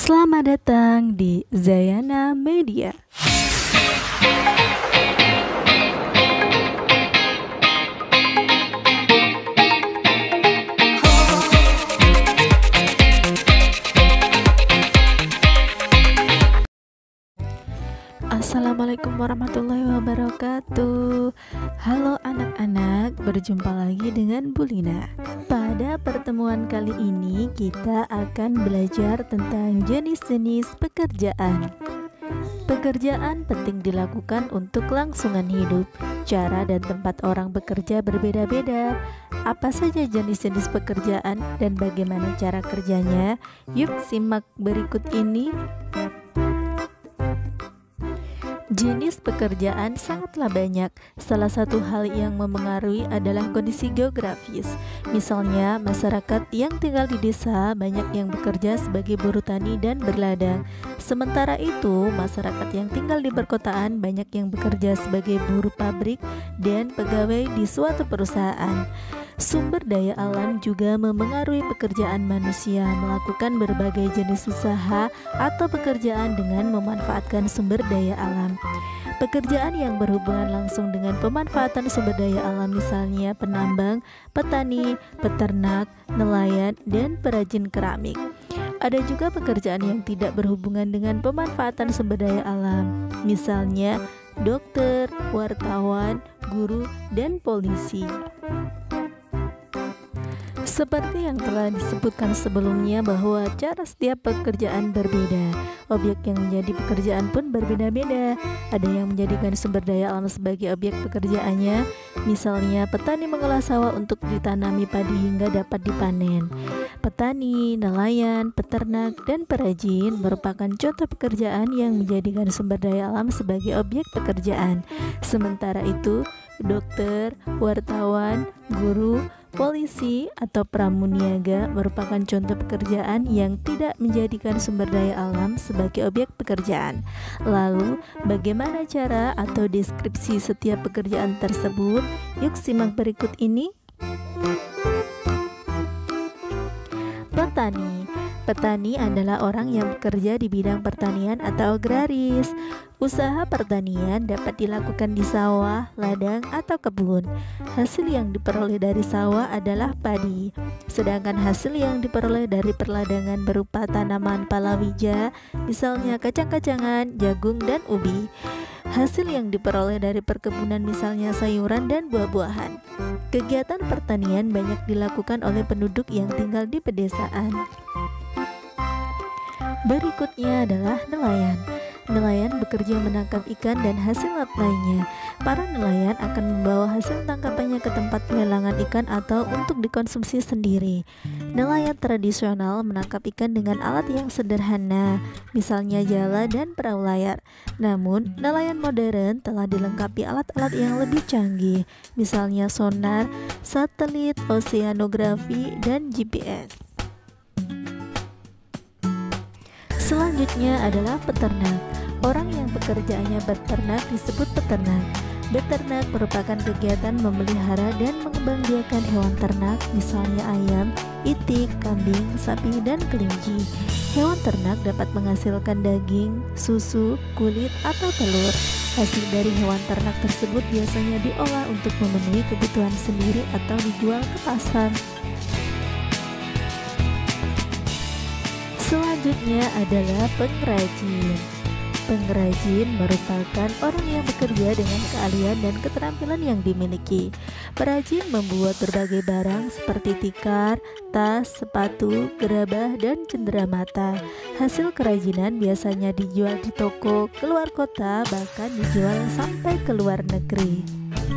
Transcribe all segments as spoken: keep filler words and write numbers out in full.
Selamat datang di Zayana Media. Assalamualaikum warahmatullahi wabarakatuh. Halo anak-anak, berjumpa lagi dengan Bu Lina. Pada pertemuan kali ini kita akan belajar tentang jenis-jenis pekerjaan. Pekerjaan penting dilakukan untuk kelangsungan hidup. Cara dan tempat orang bekerja berbeda-beda. Apa saja jenis-jenis pekerjaan dan bagaimana cara kerjanya? Yuk simak berikut ini. Jenis pekerjaan sangatlah banyak. Salah satu hal yang memengaruhi adalah kondisi geografis. Misalnya, masyarakat yang tinggal di desa banyak yang bekerja sebagai buruh tani dan berladang. Sementara itu, masyarakat yang tinggal di perkotaan banyak yang bekerja sebagai buruh pabrik dan pegawai di suatu perusahaan. Sumber daya alam juga memengaruhi pekerjaan manusia melakukan berbagai jenis usaha atau pekerjaan dengan memanfaatkan sumber daya alam. Pekerjaan yang berhubungan langsung dengan pemanfaatan sumber daya alam misalnya penambang, petani, peternak, nelayan, dan perajin keramik. Ada juga pekerjaan yang tidak berhubungan dengan pemanfaatan sumber daya alam, misalnya dokter, wartawan, guru, dan polisi. Seperti yang telah disebutkan sebelumnya bahwa cara setiap pekerjaan berbeda. Objek yang menjadi pekerjaan pun berbeda-beda. Ada yang menjadikan sumber daya alam sebagai objek pekerjaannya. Misalnya petani mengolah sawah untuk ditanami padi hingga dapat dipanen. Petani, nelayan, peternak, dan perajin merupakan contoh pekerjaan yang menjadikan sumber daya alam sebagai objek pekerjaan. Sementara itu, dokter, wartawan, guru, polisi, atau pramuniaga merupakan contoh pekerjaan yang tidak menjadikan sumber daya alam sebagai objek pekerjaan. Lalu, bagaimana cara atau deskripsi setiap pekerjaan tersebut? Yuk simak berikut ini. Petani. Petani adalah orang yang bekerja di bidang pertanian atau agraris. Usaha pertanian dapat dilakukan di sawah, ladang, atau kebun. Hasil yang diperoleh dari sawah adalah padi, sedangkan hasil yang diperoleh dari perladangan berupa tanaman palawija, misalnya kacang-kacangan, jagung, dan ubi. Hasil yang diperoleh dari perkebunan misalnya sayuran dan buah-buahan. Kegiatan pertanian banyak dilakukan oleh penduduk yang tinggal di pedesaan. Berikutnya adalah nelayan. Nelayan bekerja menangkap ikan dan hasil laut lainnya. Para nelayan akan membawa hasil tangkapannya ke tempat pelelangan ikan atau untuk dikonsumsi sendiri. Nelayan tradisional menangkap ikan dengan alat yang sederhana, misalnya jala dan perahu layar. Namun, nelayan modern telah dilengkapi alat-alat yang lebih canggih, misalnya sonar, satelit, oseanografi, dan G P S. Selanjutnya adalah peternak. Orang yang pekerjaannya beternak disebut peternak. Beternak merupakan kegiatan memelihara dan mengembangbiakan hewan ternak, misalnya ayam, itik, kambing, sapi, dan kelinci. Hewan ternak dapat menghasilkan daging, susu, kulit, atau telur. Hasil dari hewan ternak tersebut biasanya diolah untuk memenuhi kebutuhan sendiri atau dijual ke pasar. Selanjutnya adalah pengrajin. Pengrajin merupakan orang yang bekerja dengan keahlian dan keterampilan yang dimiliki. Perajin membuat berbagai barang seperti tikar, tas, sepatu, gerabah, dan cenderamata. Hasil kerajinan biasanya dijual di toko, keluar kota, bahkan dijual sampai ke luar negeri.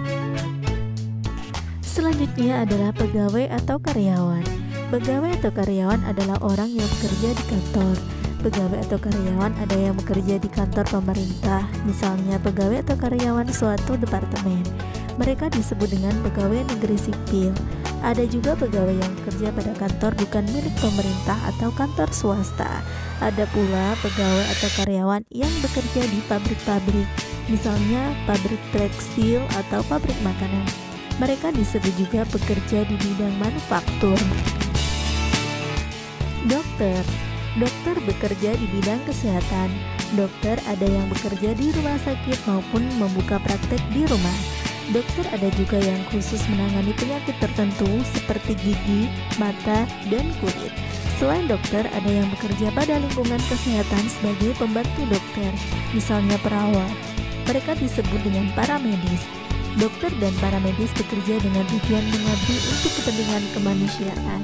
Selanjutnya adalah pegawai atau karyawan. Pegawai atau karyawan adalah orang yang bekerja di kantor. Pegawai atau karyawan ada yang bekerja di kantor pemerintah, misalnya pegawai atau karyawan suatu departemen. Mereka disebut dengan pegawai negeri sipil. Ada juga pegawai yang bekerja pada kantor bukan milik pemerintah atau kantor swasta. Ada pula pegawai atau karyawan yang bekerja di pabrik-pabrik, misalnya pabrik tekstil atau pabrik makanan. Mereka disebut juga pekerja di bidang manufaktur. Dokter. Dokter bekerja di bidang kesehatan. Dokter ada yang bekerja di rumah sakit maupun membuka praktek di rumah. Dokter ada juga yang khusus menangani penyakit tertentu seperti gigi, mata, dan kulit. Selain dokter, ada yang bekerja pada lingkungan kesehatan sebagai pembantu dokter, misalnya perawat. Mereka disebut dengan paramedis. Dokter dan paramedis bekerja dengan tujuan mengabdi untuk kepentingan kemanusiaan.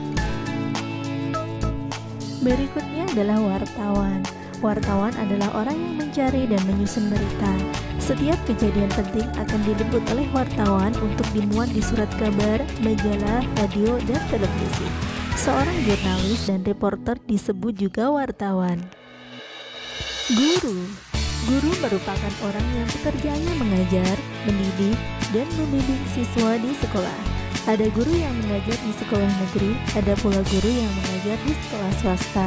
Berikutnya adalah wartawan. Wartawan adalah orang yang mencari dan menyusun berita. Setiap kejadian penting akan diliput oleh wartawan untuk dimuat di surat kabar, majalah, radio, dan televisi. Seorang jurnalis dan reporter disebut juga wartawan. Guru Guru merupakan orang yang pekerjaannya mengajar, mendidik, dan membimbing siswa di sekolah. Ada guru yang mengajar di sekolah negeri, ada pula guru yang mengajar di sekolah swasta.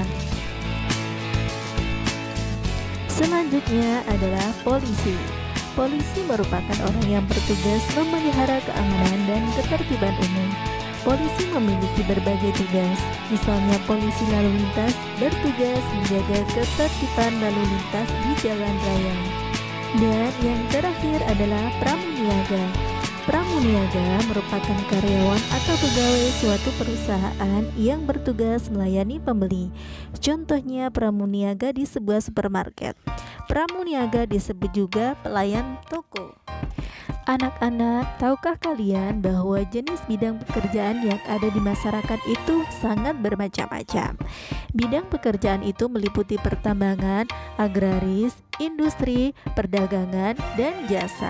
Selanjutnya adalah polisi. Polisi merupakan orang yang bertugas memelihara keamanan dan ketertiban umum. Polisi memiliki berbagai tugas, misalnya polisi lalu lintas bertugas menjaga ketertiban lalu lintas di jalan raya. Dan yang terakhir adalah pramuniaga. Pramuniaga merupakan karyawan atau pegawai suatu perusahaan yang bertugas melayani pembeli. Contohnya pramuniaga di sebuah supermarket. Pramuniaga disebut juga pelayan toko. Anak-anak, tahukah kalian bahwa jenis bidang pekerjaan yang ada di masyarakat itu sangat bermacam-macam? Bidang pekerjaan itu meliputi pertambangan, agraris, industri, perdagangan, dan jasa.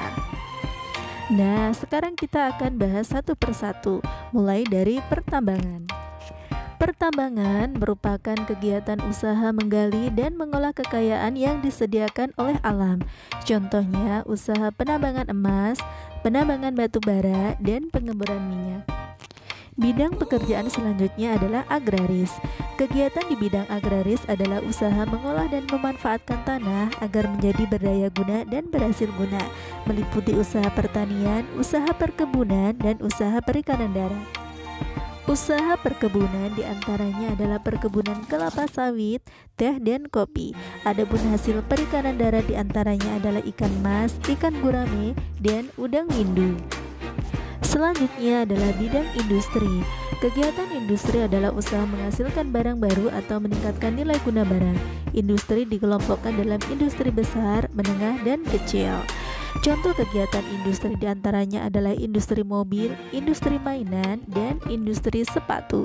Nah, sekarang kita akan bahas satu persatu, mulai dari pertambangan. Pertambangan merupakan kegiatan usaha menggali dan mengolah kekayaan yang disediakan oleh alam. Contohnya, usaha penambangan emas, penambangan batu bara, dan pengeboran minyak. Bidang pekerjaan selanjutnya adalah agraris. Kegiatan di bidang agraris adalah usaha mengolah dan memanfaatkan tanah agar menjadi berdaya guna dan berhasil guna, meliputi usaha pertanian, usaha perkebunan, dan usaha perikanan darat. Usaha perkebunan diantaranya adalah perkebunan kelapa sawit, teh, dan kopi. Adapun hasil perikanan darat diantaranya adalah ikan mas, ikan gurame, dan udang windu. Selanjutnya adalah bidang industri. Kegiatan industri adalah usaha menghasilkan barang baru atau meningkatkan nilai guna barang. Industri dikelompokkan dalam industri besar, menengah, dan kecil. Contoh kegiatan industri diantaranya adalah industri mobil, industri mainan, dan industri sepatu.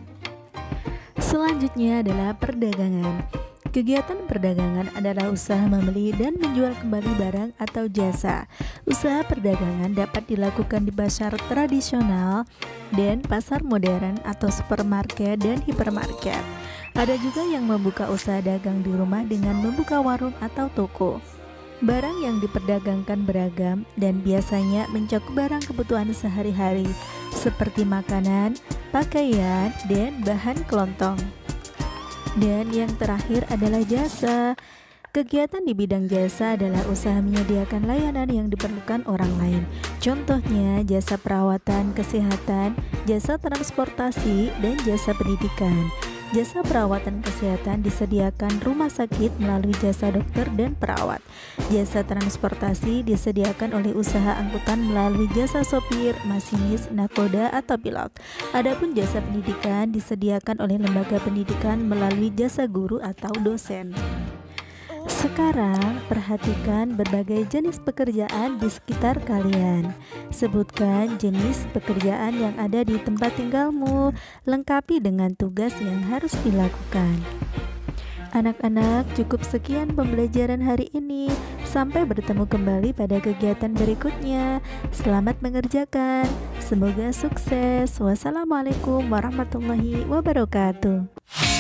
Selanjutnya adalah perdagangan. Kegiatan perdagangan adalah usaha membeli dan menjual kembali barang atau jasa. Usaha perdagangan dapat dilakukan di pasar tradisional dan pasar modern atau supermarket dan hipermarket. Ada juga yang membuka usaha dagang di rumah dengan membuka warung atau toko. Barang yang diperdagangkan beragam dan biasanya mencakup barang kebutuhan sehari-hari seperti makanan, pakaian, dan bahan kelontong. Dan yang terakhir adalah jasa. Kegiatan di bidang jasa adalah usaha menyediakan layanan yang diperlukan orang lain. Contohnya jasa perawatan, kesehatan, jasa transportasi, dan jasa pendidikan. Jasa perawatan kesehatan disediakan rumah sakit melalui jasa dokter dan perawat. Jasa transportasi disediakan oleh usaha angkutan melalui jasa sopir, masinis, nakoda, atau pilot. Adapun jasa pendidikan disediakan oleh lembaga pendidikan melalui jasa guru atau dosen. Sekarang perhatikan berbagai jenis pekerjaan di sekitar kalian. Sebutkan jenis pekerjaan yang ada di tempat tinggalmu, lengkapi dengan tugas yang harus dilakukan. Anak-anak, cukup sekian pembelajaran hari ini. Sampai bertemu kembali pada kegiatan berikutnya. Selamat mengerjakan. Semoga sukses. Wassalamualaikum warahmatullahi wabarakatuh.